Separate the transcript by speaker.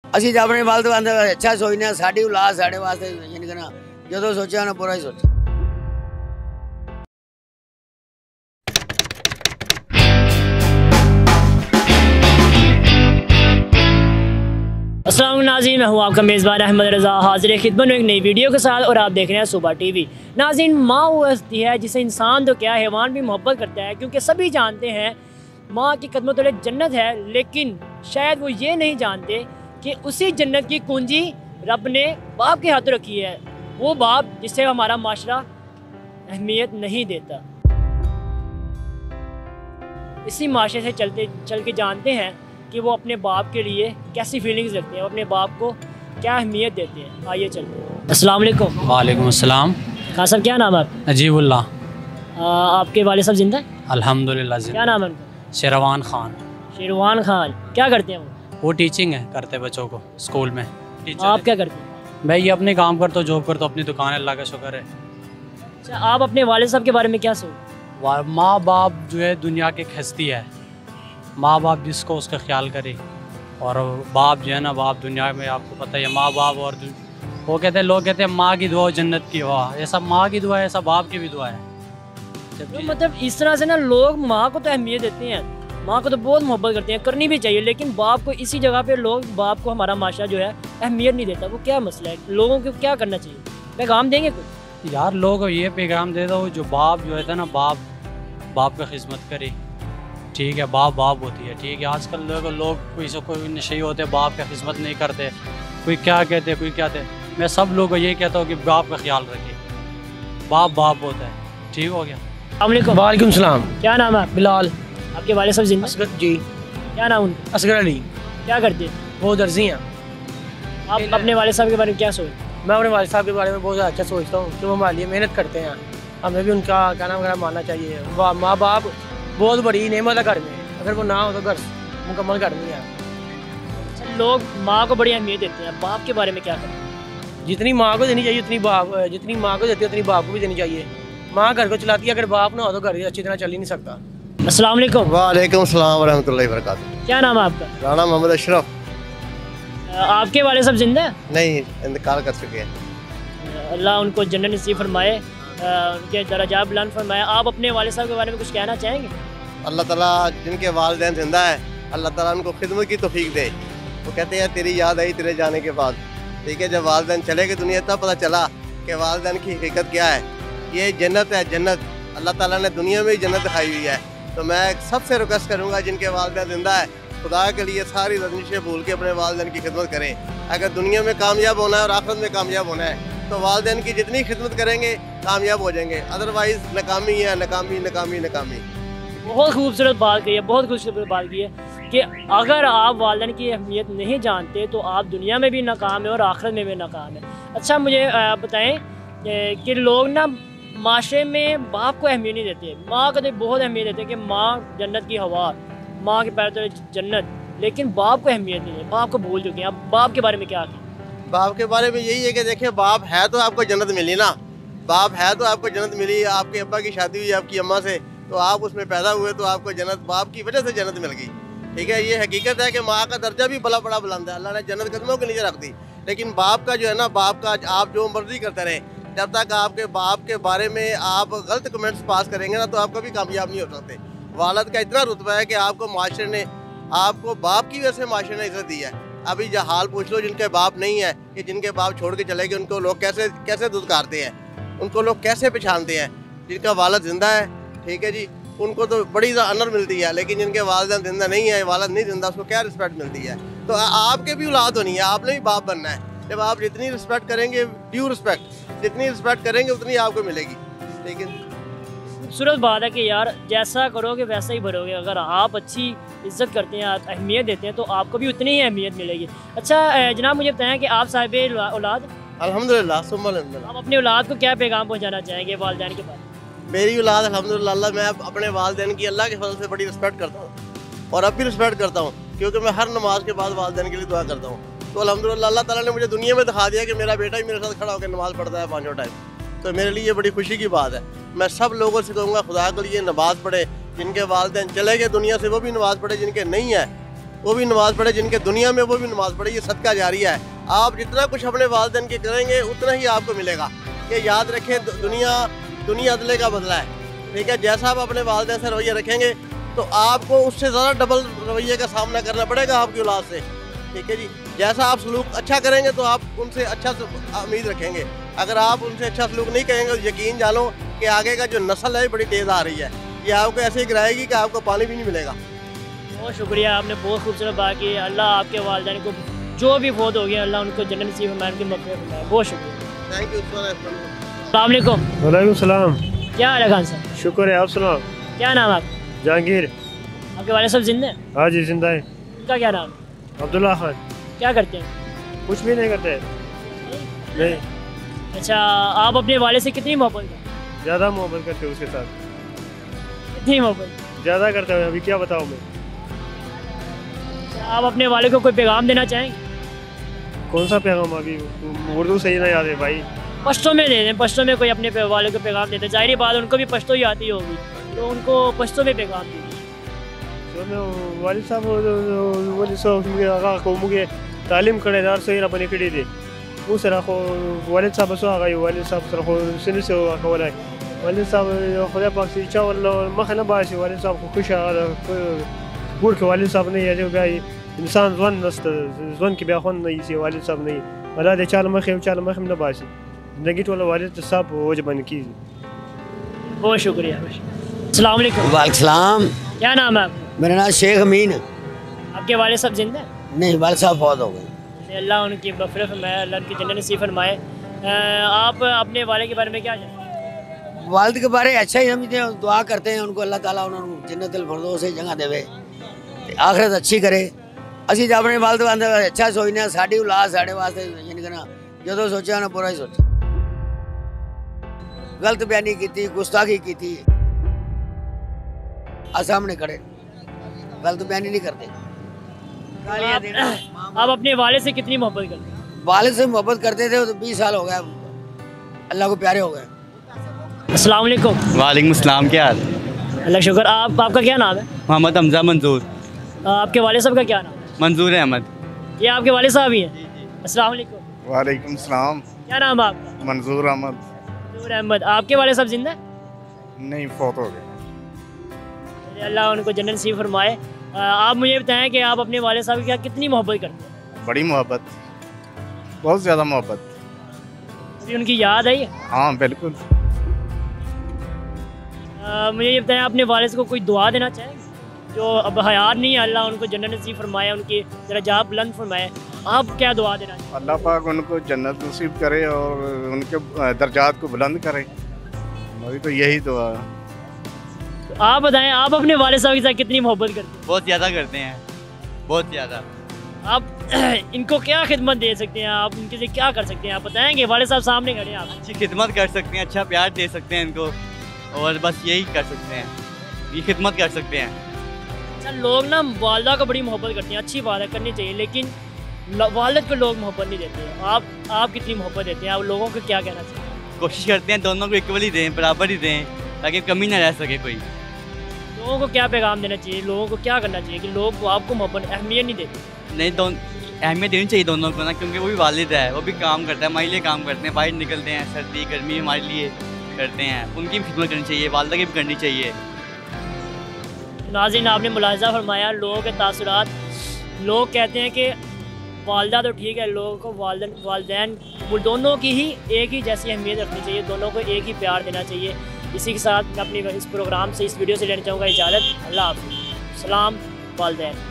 Speaker 1: ਅਸੀਂ ਤਾਂ ਆਪਣੇ ਵਾਲ ਤੋਂ ਆਂਦੇ ਅੱਛਾ ਸੋਚਦੇ ਸਾਡੀ ਔਲਾਦ ਸਾਡੇ ਵਾਸਤੇ ਜਿਨਕਣਾ ਜਦੋਂ ਸੋਚਿਆ ਨਾ ਬੁਰਾ ਹੀ ਸੋਚਿਆ।
Speaker 2: अस्सलाम नाज़रीन, मैं हूँ आपका मेज़बान अहमद रज़ा, हाज़िर खिदमत में एक नई वीडियो के साथ। और आप देख रहे हैं सूबा टीवी। नाज़रीन, माँ वो हस्ती है जिसे इंसान तो क्या हैवान भी मोहब्बत करता है, क्योंकि सभी जानते हैं माँ की कदमों तले जन्नत है, लेकिन शायद वो ये नहीं जानते कि उसी जन्नत की कुंजी रब ने बाप के हाथों रखी है। वो बाप जिससे हमारा माशरा अहमियत नहीं देता। इसी माशरे से चल के जानते हैं कि वो अपने बाप के लिए कैसी फीलिंग्स रखते हैं, वो अपने बाप को क्या अहमियत देते हैं। आइए चलते हैं। अस्सलाम वालेकुम।
Speaker 3: वालेकुम अस्सलाम।
Speaker 2: खान साहब, क्या नाम है आपका?
Speaker 3: अजीबुल्लाह।
Speaker 2: आपके वाले साहब जिंदा है?
Speaker 3: अल्हम्दुलिल्लाह जिंदा।
Speaker 2: क्या नाम है उनका?
Speaker 3: शेरवान खान।
Speaker 2: शेरवान खान। क्या करते हैं
Speaker 3: वो टीचिंग है, करते बच्चों को स्कूल में।
Speaker 2: आप क्या करते हैं?
Speaker 3: मैं ये अपने काम करता हूँ, जॉब करता हूँ, अपनी दुकान है, अल्लाह का शुक्र है।
Speaker 2: अच्छा, आप अपने वाले साहब के बारे में क्या सोचते?
Speaker 3: माँ बाप जो है दुनिया की एक हस्ती है। माँ बाप जिसको उसका ख्याल करे, और बाप जो है ना, बाप दुनिया में आपको पता है माँ बाप, और वो कहते हैं, लोग कहते हैं माँ की दुआ जन्नत की हुआ, ऐसा माँ की दुआ है, ऐसा बाप की भी दुआ है।
Speaker 2: तो मतलब इस तरह से ना लोग माँ को तो अहमियत देते हैं, माँ को तो बहुत मोहब्बत करते हैं, करनी भी चाहिए, लेकिन बाप को इसी जगह पे लोग बाप को हमारा माशरा जो है अहमियत नहीं देता। वो क्या मसला है? लोगों को क्या करना चाहिए? पैगाम देंगे कुछ?
Speaker 3: यार लोग ये पैगाम दे दो, जो बाप जो है ना, बाप का खिदमत करे, ठीक है। बाप होती है, ठीक है। आजकल लोग कोई नशे होते हैं, बाप का खिदमत नहीं करते, कोई क्या कहते, कोई क्या कहते। मैं सब लोगों को ये कहता हूँ कि बाप का ख्याल रखे, बाप होता है, ठीक हो गया।
Speaker 4: वालेकुम सलाम।
Speaker 2: क्या नाम है?
Speaker 4: बिलाल।
Speaker 2: आपके वाले साहब जिंदा?
Speaker 4: असगर जी।
Speaker 2: क्या नाम उनका?
Speaker 4: असगर अली।
Speaker 2: क्या करते हैं
Speaker 4: वो? दर्जी हैं।
Speaker 2: आप अपने वाले साहब के बारे में क्या सोचते?
Speaker 4: मैं अपने वालिद साहब के बारे में बहुत अच्छा सोचता हूँ कि वो हमारे लिए मेहनत करते हैं, हमें भी उनका क्या नाम वगैरह मानना चाहिए। माँ बाप बहुत बड़ी नेमत है घर में, अगर वो ना हो तो घर मुकम्मल घर नहीं है।
Speaker 2: लोग माँ को बड़ी अहमियत देते हैं, बाप के बारे में क्या करें?
Speaker 4: जितनी माँ को देनी चाहिए जितनी माँ को देती है उतनी बाप को भी देनी चाहिए। माँ घर को चलाती है, अगर बाप ना हो तो घर अच्छी तरह चल ही नहीं सकता।
Speaker 2: अस्सलाम वालेकुम।
Speaker 5: वालेकुम सलाम वरहमतुल्लाहि वबरकातुहू।
Speaker 2: क्या नाम है आपका?
Speaker 5: राणा मोहम्मद अशरफ।
Speaker 2: आपके वाले साहब जिंदा है?
Speaker 5: नहीं, इंतकाल कर चुके हैं।
Speaker 2: अल्लाह उनको जन्नत नसीब फरमाए, उनके दर्जा बुलंद फरमाए। आप अपने वाले साहब के बारे में कुछ कहना चाहेंगे?
Speaker 5: अल्लाह ताला जिनके वालिदैन जिंदा है, अल्लाह ताला उनको खिदमत की तौफीक दे। वो कहते हैं तेरी याद आई तेरे जाने के बाद, ठीक है। जब वालिदैन चले गए दुनिया, तब पता चला कि वालिदैन की हकीकत क्या है। ये जन्नत है, जन्नत अल्लाह ताला ने दुनिया में ही जन्नत दिखाई हुई है। तो मैं सबसे रिक्वेस्ट करूँगा जिनके वालिदैन जिंदा है, खुदा के लिए सारी रजनिशें भूल के अपने वालिदैन की खिदमत करें। अगर दुनिया में कामयाब होना है और आखिरत में कामयाब होना है, तो वालिदैन की जितनी खिदमत करेंगे कामयाब हो जाएंगे, अदरवाइज़ नाकामी है, नाकामी।
Speaker 2: बहुत खूबसूरत बात कही है, बहुत खूबसूरत बात की है कि अगर आप वालिदैन की अहमियत नहीं जानते तो आप दुनिया में भी नाकाम है और आखिरत में भी नाकाम है। अच्छा, मुझे बताएं कि लोग ना माशरे में बाप को अहमियत नहीं देते, माँ को तो बहुत अहमियत देते हैं कि माँ जन्नत की हवा, माँ के पैर तले जन्नत, लेकिन बाप को अहमियत नहीं देते, बाप को भूल चुके हैं। अब बाप के बारे में क्या कहें?
Speaker 5: बाप के बारे में यही है कि देखिए, बाप है तो आपको जन्नत मिली ना, बाप है तो आपको जन्नत मिली। आपके अब्बा की शादी हुई आपकी अम्मा से, तो आप उसमें पैदा हुए, तो आपको जन्नत बाप की वजह से जन्नत मिल गई, ठीक है। ये हकीकत है कि माँ का दर्जा भी बड़ा बुलंद है, अल्लाह ने जन्नत कदमों के नीचे रख दी। लेकिन बाप का जो है ना, बाप का आप जो मर्जी करते रहे, जब तक आपके बाप के बारे में आप गलत कमेंट्स पास करेंगे ना, तो आप कभी कामयाब नहीं हो सकते। वालिद का इतना रुतबा है कि आपको माशरे ने, आपको बाप की वजह से माशरे ने इज्जत दी है। अभी जो हाल पूछ लो जिनके बाप नहीं है, कि जिनके बाप छोड़ के चले गए, उनको लोग कैसे दुदकारते हैं, उनको लोग कैसे पहचानते हैं। जिनका वालिद जिंदा है, ठीक है जी, उनको तो बड़ी ऑनर मिलती है, लेकिन जिनके वालिदैन जिंदा नहीं है, वालिद नहीं जिंदा, उसको क्या रिस्पेक्ट मिलती है। तो आपके भी औलाद होनी है, आपने भी बाप बनना है। जब आप जितनी रिस्पेक्ट करेंगे, ड्यू रिस्पेक्ट, जितनी रिस्पेक्ट करेंगे उतनी आपको मिलेगी, ठीक है।
Speaker 2: खूबसूरत बात है कि यार जैसा करोगे वैसा ही भरोगे। अगर आप अच्छी इज्जत करते हैं, आप अहमियत देते हैं, तो आपको भी उतनी ही अहमियत मिलेगी। अच्छा जनाब, मुझे बताएं कि आप साहिब औलाद?
Speaker 5: अल्हम्दुलिल्लाह सुम्मा अल्हम्दुलिल्लाह।
Speaker 2: आप अपने औलाद को क्या पैगाम पहुँचाना चाहेंगे वालिदैन के पास?
Speaker 5: मेरी औलाद अल्हम्दुलिल्लाह, मैं अपने वालिदैन की अल्लाह के फजल से बड़ी रिस्पेक्ट करता हूँ, और अब भी रिस्पेक्ट करता हूँ, क्योंकि मैं हर नमाज के बाद वालिदैन के लिए दुआ करता हूँ। तो अल्हम्दुलिल्लाह अल्लाह ताला ने मुझे दुनिया में दिखा दिया कि मेरा बेटा ही मेरे साथ खड़ा होकर नमाज़ पढ़ता है 5 टाइम। तो मेरे लिए ये बड़ी खुशी की बात है। मैं सब लोगों से कहूँगा खुदा के लिए नमाज़ पढ़े, जिनके वालिदैन चले गए दुनिया से वो भी नमाज़ पढ़े, जिनके नहीं है वो भी नमाज़ पढ़े, जिनके दुनिया में वो भी नमाज़ पढ़े, ये सदका जारिया है। आप जितना कुछ अपने वालिदैन के करेंगे उतना ही आपको मिलेगा। ये याद रखें, दुनिया अदले का बदला है, ठीक है। जैसा आप अपने वालिदैन से रवैया रखेंगे तो आपको उससे ज़्यादा डबल रवैये का सामना करना पड़ेगा आपकी औलाद से, ठीक है जी। जैसा आप सलूक अच्छा करेंगे तो आप उनसे अच्छा उम्मीद रखेंगे। अगर आप उनसे अच्छा सलूक नहीं करेंगे तो यकीन जानो कि आगे का जो नस्ल है बड़ी तेज़ आ रही है, ये आपको ऐसे ही गिराएगी कि आपको पानी भी नहीं मिलेगा।
Speaker 2: बहुत शुक्रिया, आपने बहुत खूबसूरत बात की। अल्लाह आपके वालिदैन को जो भी फौत हो गया, अल्लाह उनको जन्नत नसीब फरमाए, उनकी मग़फ़िरत फरमाए। बहुत शुक्रिया,
Speaker 5: थैंक यू।
Speaker 2: अस्सलाम वालेकुम।
Speaker 6: वालेकुम सलाम।
Speaker 2: क्या हाल है खान साहब?
Speaker 6: शुक्र है, आप सुनाओ।
Speaker 2: क्या नाम है आपका?
Speaker 6: जहांगीर।
Speaker 2: आपके वाले सब जिंदा हैं?
Speaker 6: हाँ जी जिंदा है।
Speaker 2: उनका क्या नाम है?
Speaker 6: अब्दुल्ला खान।
Speaker 2: क्या करते हैं?
Speaker 6: कुछ भी नहीं करते। नहीं।
Speaker 2: अच्छा, आप अपने वाले से कितनी मोहब्बत करते हैं?
Speaker 6: ज़्यादा मोहब्बत करते हो उसके साथ।
Speaker 2: कितनी मोहब्बत?
Speaker 6: ज़्यादा करते हो, अभी क्या बताऊँ मैं।
Speaker 2: आप अपने वाले को कोई पैगाम देना चाहेंगे?
Speaker 6: कौन सा पैगाम? अभी उर्दू सही नहीं आते भाई।
Speaker 2: पश्तो में दे दें, पश्तो में कोई अपने वाले को पैगाम देते। जाहिर बात उनको भी पश्तो ही आती होगी, तो उनको पश्तो में पैगाम दीजिए।
Speaker 6: वालिद साहब को मुझे तालीम करे दार सही रबनी कड़ी थी वो सर को वालिद साहब सो आ गई। वालिद साहब सर को सिन से अकोला वालिद साहब खुदा पाक से चावल मखना बासी वालिद साहब को खुश पूर के वालिद साहब नहीं है जो भाई इंसान ज़वन नस्त ज़वन की बेखौन नहीं सी वालिद साहब नहीं वाला दे चाल मखम न बासी जिंदगी वाला वालिद साहब वो जबन की।
Speaker 2: बहुत शुक्रिया। अस्सलाम वालेकुम।
Speaker 1: वालेकुम सलाम।
Speaker 2: क्या नाम है आपका?
Speaker 1: मेरा नाम शेख अमीन।
Speaker 2: आपके वाले सब जिंदा हैं?
Speaker 1: नहीं, वालिद साहब फौत हो गए।
Speaker 2: अल्लाह उनकी मग़फ़िरत फरमाए, अल्लाह उनकी जन्नत नसीब फरमाए। आप अपने वाले के बारे में क्या जानते हैं?
Speaker 1: वालिद के बारे अच्छा ही समझते हैं, दुआ करते हैं उनको अल्लाह ताला उन्होंने जन्नतुल फिरदौस से जगह देवे, आखिरत अच्छी करे। ਅਸੀਂ ਤਾਂ ਆਪਣੇ ਵਾਲਿਦ ਵਾਸਤੇ अच्छा सोचने हैं, साड़ी औलाद साढ़े वास्ते यानी कि ना जो सोचा उन्हें बुरा ही सोचा। गलत बयानी की, गुस्ताखी की, सामने खड़े गलत बयानी नहीं करते।
Speaker 2: आप अपने वाले से कितनी मोहब्बत करते हैं?
Speaker 1: वालिद से मोहब्बत करते थे तो 20 साल हो गया, अल्लाह को प्यारे हो गए।
Speaker 2: अस्सलाम वालेकुम।
Speaker 7: वालेकुम अस्सलाम। क्या हाल?
Speaker 2: अल्लाह शुक्र। आपका क्या नाम है?
Speaker 7: मोहम्मद हमजा मंजूर।
Speaker 2: आपके वाले साहब का क्या नाम है?
Speaker 7: मंजूर अहमद।
Speaker 2: ये आपके वाले साहब ही हैं? अस्सलाम वालेकुम।
Speaker 8: वालेकुम सलाम।
Speaker 2: क्या नाम है आपका?
Speaker 8: मंजूर अहमद।
Speaker 2: मंजूर अहमद। आपके वाले साहब जिंदा हैं?
Speaker 8: नहीं, फौत हो गए।
Speaker 2: अल्लाह उनको जन्नत नसीब फरमाए। आप मुझे बताएं कि आप अपने वाले साहब की कितनी मोहब्बत करते हैं?
Speaker 8: बड़ी मोहब्बत, बहुत ज़्यादा मोहब्बत।
Speaker 2: अभी उनकी याद आई है?
Speaker 8: हाँ बिल्कुल।
Speaker 2: मुझे ये बताएं, अपने वालिद को कोई दुआ देना चाहेंगे जो अब हयात नहीं है? अल्लाह उनको जन्नत नसीब फरमाए, उनकी दरजात बुलंद फरमाए। आप क्या दुआ देना चाहेंगे?
Speaker 8: अल्लाह पाक उनको जन्नत नसीब करे और उनके दर्जात को बुलंद करे, मेरी तो यही दुआ है।
Speaker 2: तो आप बताएं, आप अपने वालिद साहब के साथ कितनी मोहब्बत करते हैं?
Speaker 7: बहुत ज़्यादा करते हैं, बहुत ज़्यादा।
Speaker 2: आप इनको क्या खिदमत दे सकते हैं? आप उनके लिए क्या कर सकते हैं? आप बताएंगे, वालिद साहब सामने खड़े हैं। आप
Speaker 7: अच्छी खिदमत कर सकते हैं, अच्छा प्यार दे सकते हैं इनको, और बस यही कर सकते हैं, ये खिदमत कर सकते हैं।
Speaker 2: अच्छा, लोग ना वालदा को बड़ी मोहब्बत करते हैं, अच्छी बात है, करनी चाहिए, लेकिन वालिद को लोग मोहब्बत नहीं देते हैं। आप कितनी मोहब्बत देते हैं? आप लोगों को क्या कहना चाहिए?
Speaker 7: कोशिश करते हैं दोनों को इक्वली दें, बराबर ही दें, ताकि कमी ना रह सके कोई।
Speaker 2: लोगों को क्या पैगाम देना चाहिए? लोगों को क्या करना चाहिए कि लोग आपको मोहब्बत अहमियत नहीं देते?
Speaker 7: नहीं, अहमियत देनी चाहिए दोनों को ना, क्योंकि वो भी वालिद है, वो भी काम करता है, हमारे लिए काम करते हैं, बाहर निकलते हैं, सर्दी गर्मी हमारे लिए करते हैं, उनकी भी खिदमत करनी चाहिए, वालिदा की भी करनी चाहिए।
Speaker 2: नाज़रीन, आपने मुलाहिज़ा फरमाया लोगों के तासुरात। लोग कहते हैं कि वालदा तो ठीक है, लोगों को वालदैन वो दोनों की ही एक ही जैसी अहमियत रखनी चाहिए, दोनों को एक ही प्यार देना चाहिए। इसी के साथ मैं अपनी इस प्रोग्राम से, इस वीडियो से लेना चाहूँगा इजाज़त। अल्लाह हाफ़िज़। सलाम वालदैन।